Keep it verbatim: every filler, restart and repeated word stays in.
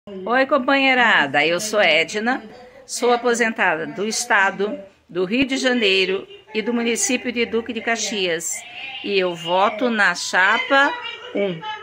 Oi, companheirada, eu sou Edna, sou aposentada do estado do Rio de Janeiro e do município de Duque de Caxias e eu voto na chapa um.